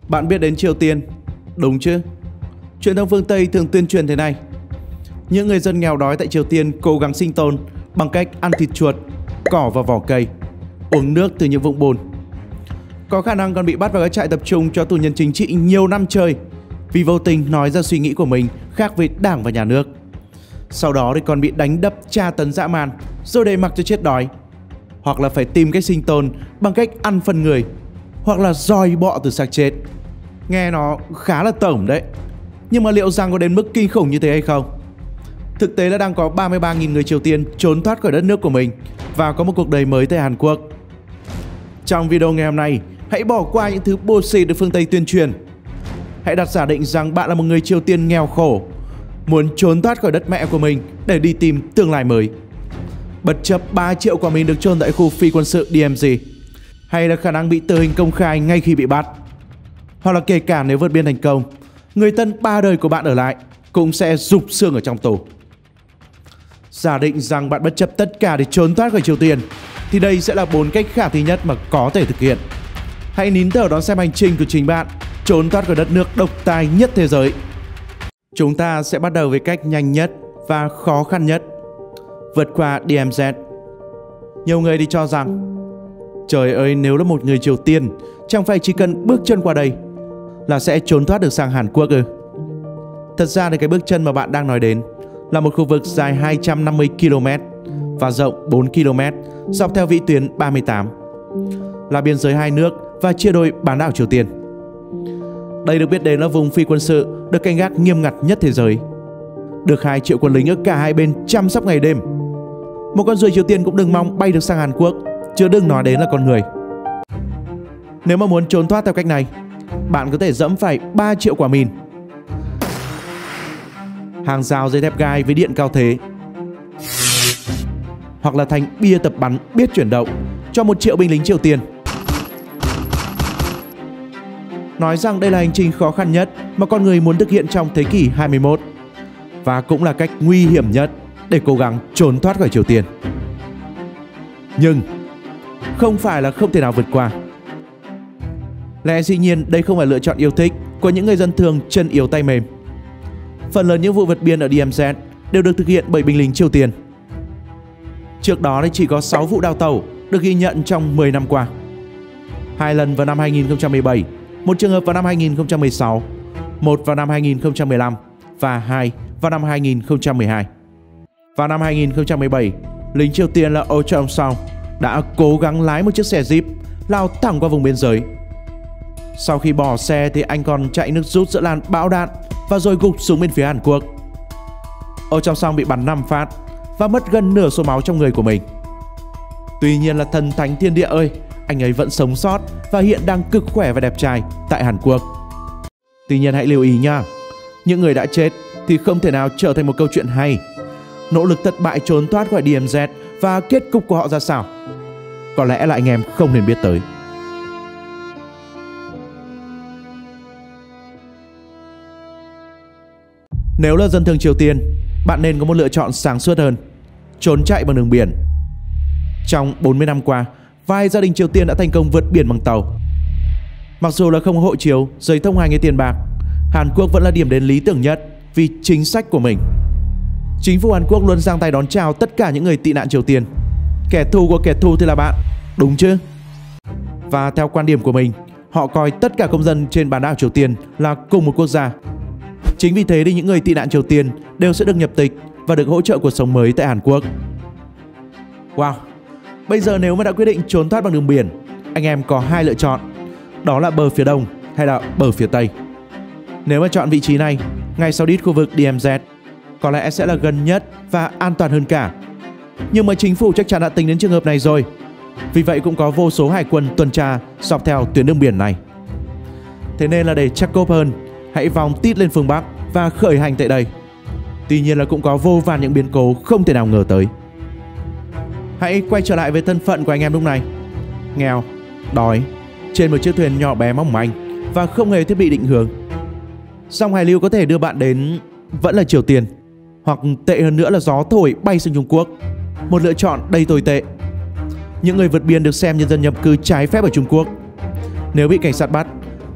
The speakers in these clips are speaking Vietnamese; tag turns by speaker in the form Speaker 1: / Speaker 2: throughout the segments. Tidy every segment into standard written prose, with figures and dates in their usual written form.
Speaker 1: Bạn biết đến Triều Tiên, đúng chứ? Truyền thông phương Tây thường tuyên truyền thế này: những người dân nghèo đói tại Triều Tiên cố gắng sinh tồn bằng cách ăn thịt chuột, cỏ và vỏ cây, uống nước từ những vũng bùn. Có khả năng còn bị bắt vào các trại tập trung cho tù nhân chính trị nhiều năm trời vì vô tình nói ra suy nghĩ của mình khác với đảng và nhà nước. Sau đó thì còn bị đánh đập, tra tấn dã man rồi để mặc cho chết đói, hoặc là phải tìm cách sinh tồn bằng cách ăn phân người, hoặc là dòi bọ từ xác chết. Nghe nó khá là tởm đấy, nhưng mà liệu rằng có đến mức kinh khủng như thế hay không? Thực tế là đang có 33.000 người Triều Tiên trốn thoát khỏi đất nước của mình và có một cuộc đời mới tại Hàn Quốc. Trong video ngày hôm nay, hãy bỏ qua những thứ bullshit được phương Tây tuyên truyền. Hãy đặt giả định rằng bạn là một người Triều Tiên nghèo khổ, muốn trốn thoát khỏi đất mẹ của mình để đi tìm tương lai mới. Bất chấp 3 triệu quả mìn được chôn tại khu phi quân sự DMZ, hay là khả năng bị tử hình công khai ngay khi bị bắt, hoặc là kể cả nếu vượt biên thành công, người thân 3 đời của bạn ở lại cũng sẽ rụp xương ở trong tù. Giả định rằng bạn bất chấp tất cả để trốn thoát khỏi Triều Tiên, thì đây sẽ là 4 cách khả thi nhất mà có thể thực hiện. Hãy nín thở đón xem hành trình của chính bạn trốn thoát khỏi đất nước độc tài nhất thế giới. Chúng ta sẽ bắt đầu với cách nhanh nhất và khó khăn nhất: vượt qua DMZ. Nhiều người thì cho rằng, trời ơi, nếu là một người Triều Tiên, chẳng phải chỉ cần bước chân qua đây là sẽ trốn thoát được sang Hàn Quốc ư? Thật ra thì cái bước chân mà bạn đang nói đến là một khu vực dài 250 km và rộng 4 km dọc theo vĩ tuyến 38, là biên giới hai nước và chia đôi bán đảo Triều Tiên. Đây được biết đến là vùng phi quân sự được canh gác nghiêm ngặt nhất thế giới, được 2 triệu quân lính ở cả hai bên chăm sóc ngày đêm. Một con ruồi Triều Tiên cũng đừng mong bay được sang Hàn Quốc, chứ đừng nói đến là con người. Nếu mà muốn trốn thoát theo cách này, bạn có thể dẫm phải 3 triệu quả mìn, hàng rào dây thép gai với điện cao thế, hoặc là thành bia tập bắn biết chuyển động cho 1 triệu binh lính Triều Tiên. Nói rằng đây là hành trình khó khăn nhất mà con người muốn thực hiện trong thế kỷ 21, và cũng là cách nguy hiểm nhất để cố gắng trốn thoát khỏi Triều Tiên. Nhưng không phải là không thể nào vượt qua. Lẽ dĩ nhiên đây không phải lựa chọn yêu thích của những người dân thường chân yếu tay mềm. Phần lớn những vụ vượt biên ở DMZ đều được thực hiện bởi binh lính Triều Tiên. Trước đó thì chỉ có 6 vụ đào tẩu được ghi nhận trong 10 năm qua. 2 lần vào năm 2017, 1 trường hợp vào năm 2016, 1 vào năm 2015 và 2 vào năm 2012. Vào năm 2017, lính Triều Tiên là Oh Chong-song đã cố gắng lái một chiếc xe Jeep lao thẳng qua vùng biên giới. Sau khi bỏ xe thì anh còn chạy nước rút giữa làn bão đạn và rồi gục xuống bên phía Hàn Quốc. Oh Chong-song bị bắn 5 phát và mất gần nửa số máu trong người của mình. Tuy nhiên là thần thánh thiên địa ơi, anh ấy vẫn sống sót và hiện đang cực khỏe và đẹp trai tại Hàn Quốc. Tuy nhiên hãy lưu ý nha, những người đã chết thì không thể nào trở thành một câu chuyện hay. Nỗ lực thất bại trốn thoát khỏi DMZ và kết cục của họ ra sao, có lẽ là anh em không nên biết tới. Nếu là dân thường Triều Tiên, bạn nên có một lựa chọn sáng suốt hơn: trốn chạy bằng đường biển. Trong 40 năm qua, vài gia đình Triều Tiên đã thành công vượt biển bằng tàu. Mặc dù là không có hộ chiếu, giấy thông hành hay tiền bạc, Hàn Quốc vẫn là điểm đến lý tưởng nhất vì chính sách của mình. Chính phủ Hàn Quốc luôn giang tay đón chào tất cả những người tị nạn Triều Tiên. Kẻ thù của kẻ thù thì là bạn, đúng chứ? Và theo quan điểm của mình, họ coi tất cả công dân trên bán đảo Triều Tiên là cùng một quốc gia. Chính vì thế thì những người tị nạn Triều Tiên đều sẽ được nhập tịch và được hỗ trợ cuộc sống mới tại Hàn Quốc. Wow! Bây giờ nếu mà đã quyết định trốn thoát bằng đường biển, anh em có 2 lựa chọn, đó là bờ phía đông hay là bờ phía tây. Nếu mà chọn vị trí này, ngay sau đít khu vực DMZ, có lẽ sẽ là gần nhất và an toàn hơn cả. Nhưng mà chính phủ chắc chắn đã tính đến trường hợp này rồi. Vì vậy cũng có vô số hải quân tuần tra dọc theo tuyến đường biển này. Thế nên là để chắc cốp hơn, hãy vòng tít lên phương Bắc và khởi hành tại đây. Tuy nhiên là cũng có vô vàn những biến cố không thể nào ngờ tới. Hãy quay trở lại với thân phận của anh em lúc này: nghèo, đói, trên một chiếc thuyền nhỏ bé mỏng manh và không hề thiết bị định hướng. Dòng hải lưu có thể đưa bạn đến vẫn là Triều Tiên, hoặc tệ hơn nữa là gió thổi bay sang Trung Quốc, một lựa chọn đầy tồi tệ. Những người vượt biên được xem như dân nhập cư trái phép ở Trung Quốc. Nếu bị cảnh sát bắt,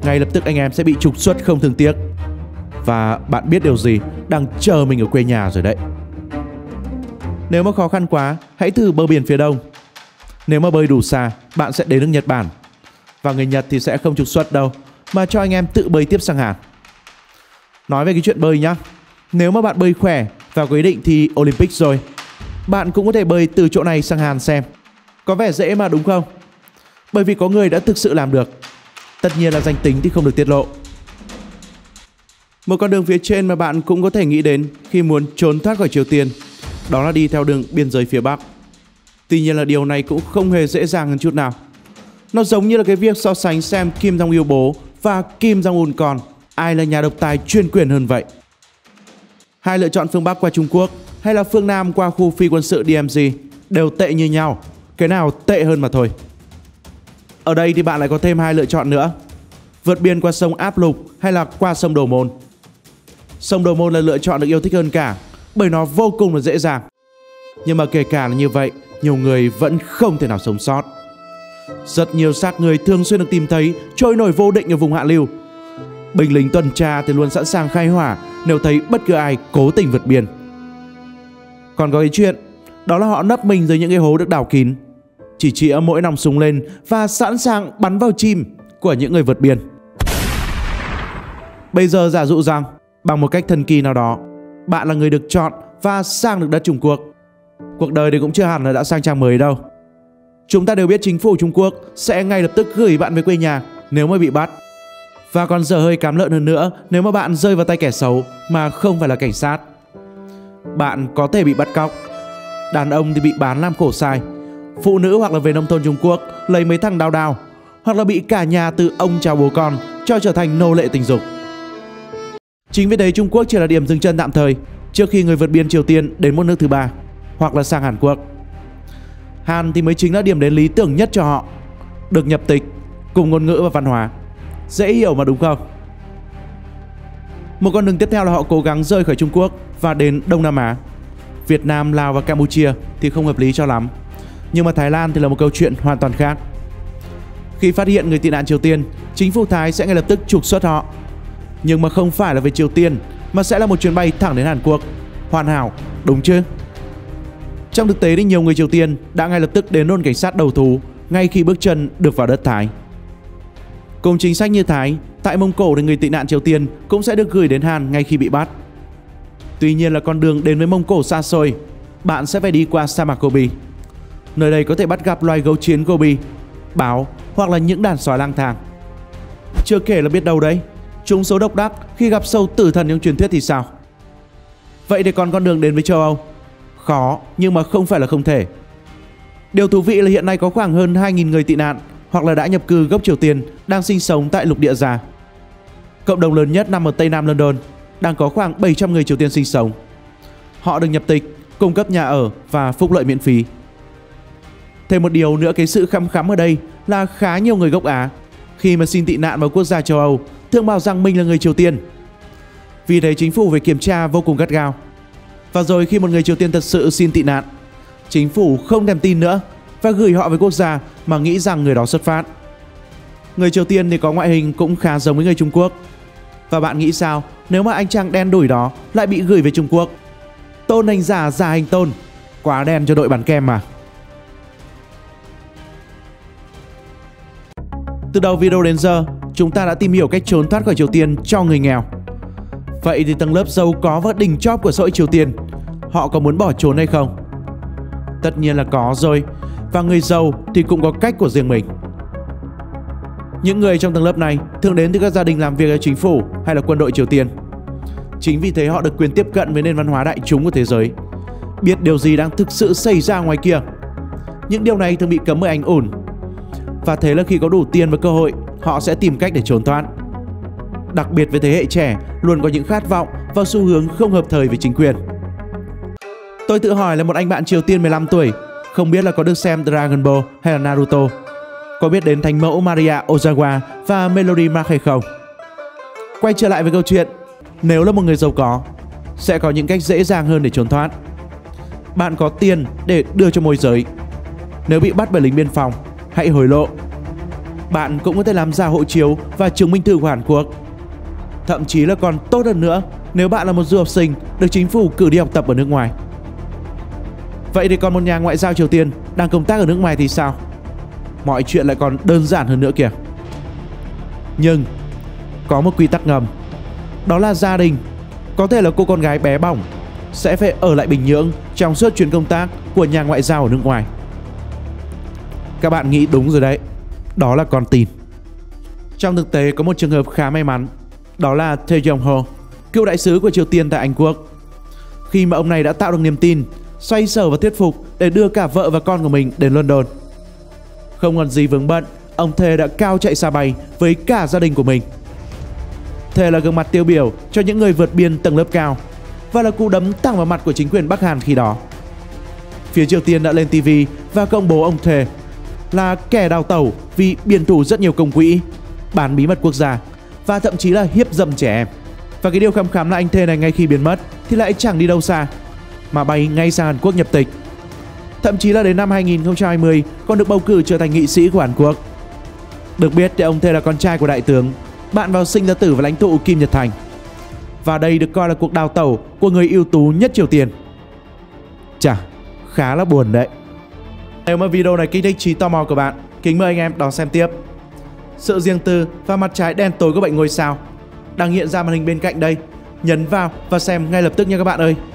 Speaker 1: ngay lập tức anh em sẽ bị trục xuất không thương tiếc. Và bạn biết điều gì đang chờ mình ở quê nhà rồi đấy. Nếu mà khó khăn quá, hãy thử bờ biển phía đông. Nếu mà bơi đủ xa, bạn sẽ đến được Nhật Bản. Và người Nhật thì sẽ không trục xuất đâu, mà cho anh em tự bơi tiếp sang Hàn. Nói về cái chuyện bơi nhá, nếu mà bạn bơi khỏe và có ý định thi Olympic rồi, bạn cũng có thể bơi từ chỗ này sang Hàn xem. Có vẻ dễ mà đúng không? Bởi vì có người đã thực sự làm được. Tất nhiên là danh tính thì không được tiết lộ. Một con đường phía trên mà bạn cũng có thể nghĩ đến khi muốn trốn thoát khỏi Triều Tiên, đó là đi theo đường biên giới phía Bắc. Tuy nhiên là điều này cũng không hề dễ dàng hơn chút nào. Nó giống như là cái việc so sánh xem Kim Jong-il bố và Kim Jong-un con, ai là nhà độc tài chuyên quyền hơn vậy. Hai lựa chọn phương Bắc qua Trung Quốc hay là phương Nam qua khu phi quân sự DMZ đều tệ như nhau, cái nào tệ hơn mà thôi. Ở đây thì bạn lại có thêm hai lựa chọn nữa: vượt biên qua sông Áp Lục hay là qua sông Đồ Môn. Sông Đồ Môn là lựa chọn được yêu thích hơn cả, bởi nó vô cùng là dễ dàng. Nhưng mà kể cả là như vậy, nhiều người vẫn không thể nào sống sót. Rất nhiều xác người thường xuyên được tìm thấy trôi nổi vô định ở vùng hạ lưu. Binh lính tuần tra thì luôn sẵn sàng khai hỏa nếu thấy bất cứ ai cố tình vượt biên. Còn có cái chuyện đó là họ nấp mình dưới những cái hố được đào kín, chỉ chĩa mỗi nòng súng lên và sẵn sàng bắn vào chim của những người vượt biên. Bây giờ giả dụ rằng bằng một cách thần kỳ nào đó, bạn là người được chọn và sang được đất Trung Quốc. Cuộc đời thì cũng chưa hẳn là đã sang trang mới đâu. Chúng ta đều biết chính phủ Trung Quốc sẽ ngay lập tức gửi bạn về quê nhà nếu mới bị bắt. Và còn dở hơi cám lợn hơn nữa nếu mà bạn rơi vào tay kẻ xấu mà không phải là cảnh sát. Bạn có thể bị bắt cóc, đàn ông thì bị bán làm khổ sai, phụ nữ hoặc là về nông thôn Trung Quốc lấy mấy thằng đao, hoặc là bị cả nhà từ ông cháu bố con cho trở thành nô lệ tình dục. Chính vì thế Trung Quốc chỉ là điểm dừng chân tạm thời trước khi người vượt biên Triều Tiên đến một nước thứ ba, hoặc là sang Hàn Quốc. Hàn thì mới chính là điểm đến lý tưởng nhất cho họ, được nhập tịch cùng ngôn ngữ và văn hóa, dễ hiểu mà đúng không? Một con đường tiếp theo là họ cố gắng rời khỏi Trung Quốc và đến Đông Nam Á. Việt Nam, Lào và Campuchia thì không hợp lý cho lắm. Nhưng mà Thái Lan thì là một câu chuyện hoàn toàn khác. Khi phát hiện người tị nạn Triều Tiên, chính phủ Thái sẽ ngay lập tức trục xuất họ. Nhưng mà không phải là về Triều Tiên, mà sẽ là một chuyến bay thẳng đến Hàn Quốc. Hoàn hảo, đúng chứ? Trong thực tế thì nhiều người Triều Tiên đã ngay lập tức đến đồn cảnh sát đầu thú ngay khi bước chân được vào đất Thái. Cùng chính sách như Thái, tại Mông Cổ thì người tị nạn Triều Tiên cũng sẽ được gửi đến Hàn ngay khi bị bắt. Tuy nhiên là con đường đến với Mông Cổ xa xôi, bạn sẽ phải đi qua sa mạc Gobi. Nơi đây có thể bắt gặp loài gấu chiến Gobi, báo hoặc là những đàn sói lang thang. Chưa kể là biết đâu đấy, chúng số độc đắc khi gặp sâu tử thần trong truyền thuyết thì sao? Vậy thì còn con đường đến với châu Âu? Khó nhưng mà không phải là không thể. Điều thú vị là hiện nay có khoảng hơn 2.000 người tị nạn hoặc là đã nhập cư gốc Triều Tiên đang sinh sống tại lục địa già. Cộng đồng lớn nhất nằm ở Tây Nam London, đang có khoảng 700 người Triều Tiên sinh sống. Họ được nhập tịch, cung cấp nhà ở và phúc lợi miễn phí. Thêm một điều nữa, cái sự khăm khắm ở đây là khá nhiều người gốc Á khi mà xin tị nạn vào quốc gia châu Âu thường bảo rằng mình là người Triều Tiên. Vì thế chính phủ phải kiểm tra vô cùng gắt gao. Và rồi khi một người Triều Tiên thật sự xin tị nạn, chính phủ không thèm tin nữa và gửi họ về quốc gia mà nghĩ rằng người đó xuất phát. Người Triều Tiên thì có ngoại hình cũng khá giống với người Trung Quốc. Và bạn nghĩ sao nếu mà anh chàng đen đủi đó lại bị gửi về Trung Quốc? Tôn hành giả giả hành tôn, quá đen cho đội bán kem mà. Từ đầu video đến giờ, chúng ta đã tìm hiểu cách trốn thoát khỏi Triều Tiên cho người nghèo. Vậy thì tầng lớp giàu có và đỉnh chóp của xã hội Triều Tiên, họ có muốn bỏ trốn hay không? Tất nhiên là có rồi, và người giàu thì cũng có cách của riêng mình. Những người trong tầng lớp này thường đến từ các gia đình làm việc ở chính phủ hay là quân đội Triều Tiên. Chính vì thế họ được quyền tiếp cận với nền văn hóa đại chúng của thế giới, biết điều gì đang thực sự xảy ra ngoài kia. Những điều này thường bị cấm bởi ảnh ổn. Và thế là khi có đủ tiền và cơ hội, họ sẽ tìm cách để trốn thoát. Đặc biệt với thế hệ trẻ luôn có những khát vọng và xu hướng không hợp thời với chính quyền. Tôi tự hỏi là một anh bạn Triều Tiên 15 tuổi, không biết là có được xem Dragon Ball hay là Naruto, có biết đến thánh mẫu Maria Ozawa và Melody Mark hay không? Quay trở lại với câu chuyện, nếu là một người giàu có, sẽ có những cách dễ dàng hơn để trốn thoát. Bạn có tiền để đưa cho môi giới. Nếu bị bắt bởi lính biên phòng, hãy hối lộ. Bạn cũng có thể làm giả hộ chiếu và chứng minh thư của Hàn Quốc. Thậm chí là còn tốt hơn nữa nếu bạn là một du học sinh được chính phủ cử đi học tập ở nước ngoài. Vậy thì còn một nhà ngoại giao Triều Tiên đang công tác ở nước ngoài thì sao? Mọi chuyện lại còn đơn giản hơn nữa kìa. Nhưng có một quy tắc ngầm, đó là gia đình, có thể là cô con gái bé bỏng, sẽ phải ở lại Bình Nhưỡng trong suốt chuyến công tác của nhà ngoại giao ở nước ngoài. Các bạn nghĩ đúng rồi đấy, đó là con tin. Trong thực tế có một trường hợp khá may mắn, đó là Tae Yong-ho, cựu đại sứ của Triều Tiên tại Anh Quốc. Khi mà ông này đã tạo được niềm tin, xoay sở và thuyết phục để đưa cả vợ và con của mình đến London. Không còn gì vướng bận, ông Tae đã cao chạy xa bay với cả gia đình của mình. Tae là gương mặt tiêu biểu cho những người vượt biên tầng lớp cao và là cú đấm thẳng vào mặt của chính quyền Bắc Hàn khi đó. Phía Triều Tiên đã lên TV và công bố ông Tae là kẻ đào tẩu vì biển thủ rất nhiều công quỹ, bán bí mật quốc gia và thậm chí là hiếp dâm trẻ em. Và cái điều khăm khám là anh Tae này ngay khi biến mất thì lại chẳng đi đâu xa mà bay ngay sang Hàn Quốc nhập tịch. Thậm chí là đến năm 2020 còn được bầu cử trở thành nghị sĩ của Hàn Quốc. Được biết thì ông Tae là con trai của đại tướng, bạn vào sinh ra tử và lãnh tụ Kim Nhật Thành. Và đây được coi là cuộc đào tẩu của người ưu tú nhất Triều Tiên. Chà, khá là buồn đấy. Nếu mà video này kích thích trí tò mò của bạn, kính mời anh em đón xem tiếp. Sự riêng tư và mặt trái đen tối của bệnh ngôi sao đang hiện ra màn hình bên cạnh đây. Nhấn vào và xem ngay lập tức nha các bạn ơi.